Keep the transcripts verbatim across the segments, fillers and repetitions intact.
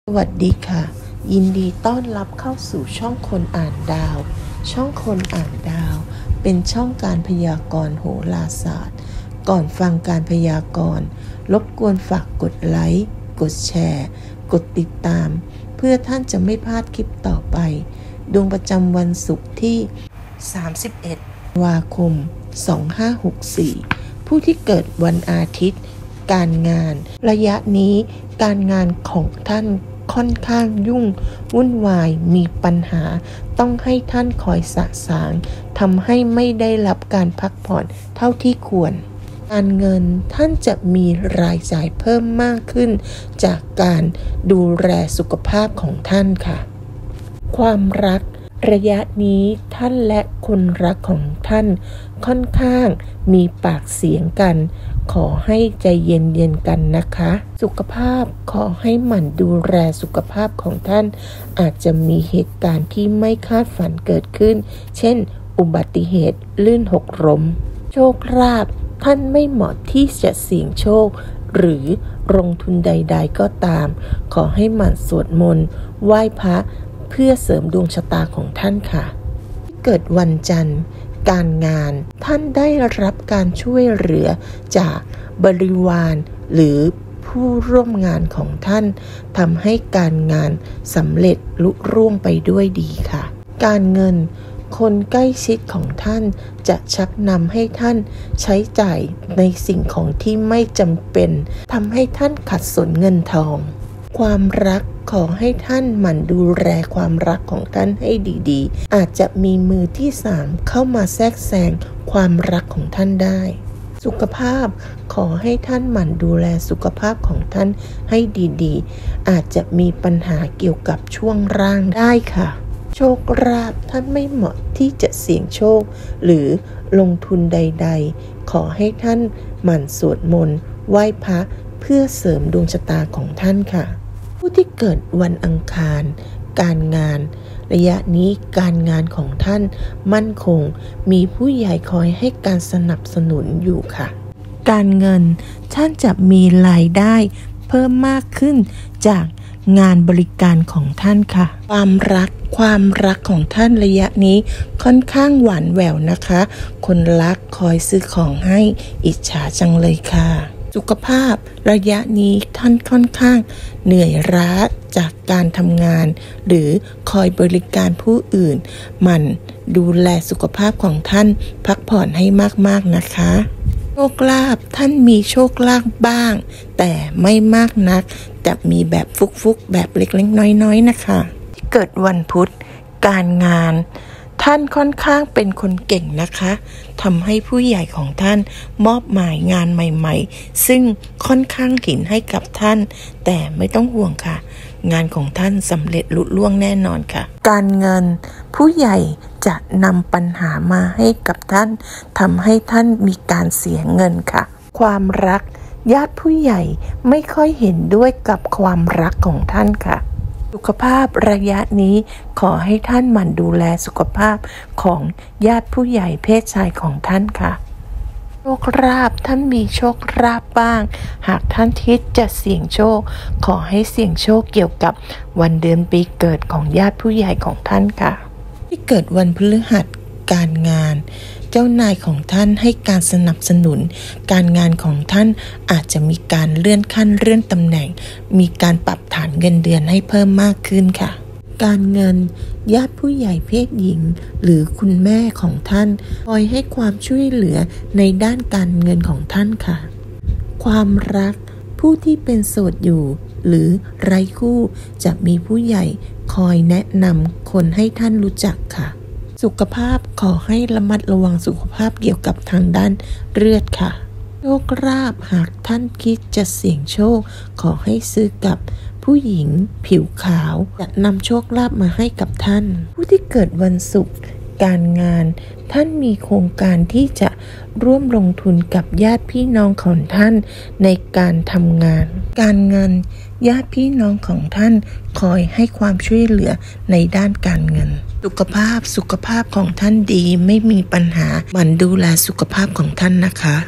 สวัสดีค่ะยินดีต้อนรับเข้าสู่ช่องคนอ่านดาวช่องคนอ่านดาวเป็นช่องการพยากรณ์โหราศาสตร์ก่อนฟังการพยากรณ์รบกวนฝากกดไลค์กดแชร์กดติดตามเพื่อท่านจะไม่พลาดคลิปต่อไปดวงประจำวันศุกร์ที่สามสิบเอ็ดธันวาคมสองห้าหกสี่ผู้ที่เกิดวันอาทิตย์การงานระยะนี้การงานของท่านค่อนข้างยุ่งวุ่นวายมีปัญหาต้องให้ท่านคอยสะสางทำให้ไม่ได้รับการพักผ่อนเท่าที่ควรการเงินท่านจะมีรายจ่ายเพิ่มมากขึ้นจากการดูแลสุขภาพของท่านค่ะความรักระยะนี้ท่านและคนรักของท่านค่อนข้างมีปากเสียงกันขอให้ใจเย็นๆกันนะคะสุขภาพขอให้หมั่นดูแลสุขภาพของท่านอาจจะมีเหตุการณ์ที่ไม่คาดฝันเกิดขึ้นเช่นอุบัติเหตุลื่นหกล้มโชคลาภท่านไม่เหมาะที่จะเสี่ยงโชคหรือลงทุนใดๆก็ตามขอให้หมั่นสวดมนต์ไหว้พระเพื่อเสริมดวงชะตาของท่านค่ะที่เกิดวันจันทร์การงานท่านได้รับการช่วยเหลือจากบริวารหรือผู้ร่วมงานของท่านทำให้การงานสำเร็จลุล่วงไปด้วยดีค่ะการเงินคนใกล้ชิดของท่านจะชักนำให้ท่านใช้จ่ายในสิ่งของที่ไม่จำเป็นทำให้ท่านขัดสนเงินทองความรักขอให้ท่านหมั่นดูแลความรักของท่านให้ดีๆอาจจะมีมือที่สามเข้ามาแทรกแซงความรักของท่านได้สุขภาพขอให้ท่านหมั่นดูแลสุขภาพของท่านให้ดีๆอาจจะมีปัญหาเกี่ยวกับช่วงร่างได้ค่ะโชคลาภท่านไม่เหมาะที่จะเสี่ยงโชคหรือลงทุนใดๆขอให้ท่านหมั่นสวดมนต์ไหว้พระเพื่อเสริมดวงชะตาของท่านค่ะผู้ที่เกิดวันอังคารการงานระยะนี้การงานของท่านมั่นคงมีผู้ใหญ่คอยให้การสนับสนุนอยู่ค่ะการเงินท่านจะมีรายได้เพิ่มมากขึ้นจากงานบริการของท่านค่ะความรักความรักของท่านระยะนี้ค่อนข้างหวานแหววนะคะคนรักคอยซื้อของให้อิจฉาจังเลยค่ะสุขภาพระยะนี้ท่านค่อนข้างเหนื่อยล้าจากการทำงานหรือคอยบริการผู้อื่นมันดูแลสุขภาพของท่านพักผ่อนให้มากๆนะคะโชคลาภท่านมีโชคลาภบ้างแต่ไม่มากนักจะมีแบบฟุกๆแบบเล็กๆน้อยๆนะคะที่เกิดวันพุธการงานท่านค่อนข้างเป็นคนเก่งนะคะทำให้ผู้ใหญ่ของท่านมอบหมายงานใหม่ๆซึ่งค่อนข้างหินให้กับท่านแต่ไม่ต้องห่วงค่ะงานของท่านสำเร็จลุล่วงแน่นอนค่ะการเงินผู้ใหญ่จะนำปัญหามาให้กับท่านทำให้ท่านมีการเสียเงินค่ะความรักญาติผู้ใหญ่ไม่ค่อยเห็นด้วยกับความรักของท่านค่ะสุขภาพระยะนี้ขอให้ท่านหมั่นดูแลสุขภาพของญาติผู้ใหญ่เพศชายของท่านค่ะโชคลาภท่านมีโชคลาภบ้างหากท่านคิดจะเสี่ยงโชคขอให้เสี่ยงโชคเกี่ยวกับวันเดือนปีเกิดของญาติผู้ใหญ่ของท่านค่ะที่เกิดวันพฤหัสการงานเจ้านายของท่านให้การสนับสนุนการงานของท่านอาจจะมีการเลื่อนขั้นเลื่อนตำแหน่งมีการปรับฐานเงินเดือนให้เพิ่มมากขึ้นค่ะการเงินญาติผู้ใหญ่เพศหญิงหรือคุณแม่ของท่านคอยให้ความช่วยเหลือในด้านการเงินของท่านค่ะความรักผู้ที่เป็นโสดอยู่หรือไร้คู่จะมีผู้ใหญ่คอยแนะนำคนให้ท่านรู้จักค่ะสุขภาพขอให้ระมัดระวังสุขภาพเกี่ยวกับทางด้านเลือดค่ะโชคลาภหากท่านคิดจะเสี่ยงโชคขอให้ซื้อกับผู้หญิงผิวขาวจะนำโชคลาภมาให้กับท่านผู้ที่เกิดวันศุกร์การงานท่านมีโครงการที่จะร่วมลงทุนกับญาติพี่น้องของท่านในการทำงานการเงินญาติพี่น้องของท่านคอยให้ความช่วยเหลือในด้านการเงินสุขภาพสุขภาพของท่านดีไม่มีปัญหาหมั่นดูแลสุขภาพของท่านนะคะ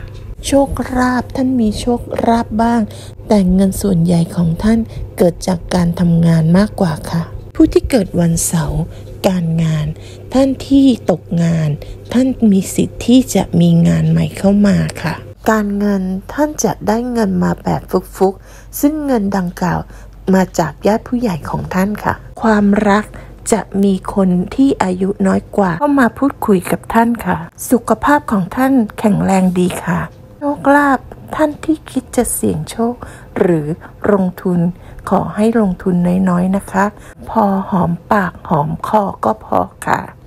โชคลาภท่านมีโชคลาภบ้างแต่เงินส่วนใหญ่ของท่านเกิดจากการทำงานมากกว่าค่ะผู้ที่เกิดวันเสาร์การงานท่านที่ตกงานท่านมีสิทธิ์ที่จะมีงานใหม่เข้ามาค่ะการเงินท่านจะได้เงินมาแบบฟุกๆซึ่งเงินดังกล่าวมาจากญาติผู้ใหญ่ของท่านค่ะความรักจะมีคนที่อายุน้อยกว่าเข้ามาพูดคุยกับท่านค่ะสุขภาพของท่านแข็งแรงดีค่ะโชคลาภท่านที่คิดจะเสี่ยงโชคหรือลงทุนขอให้ลงทุนน้อยๆนะคะพอหอมปากหอมคอก็พอค่ะ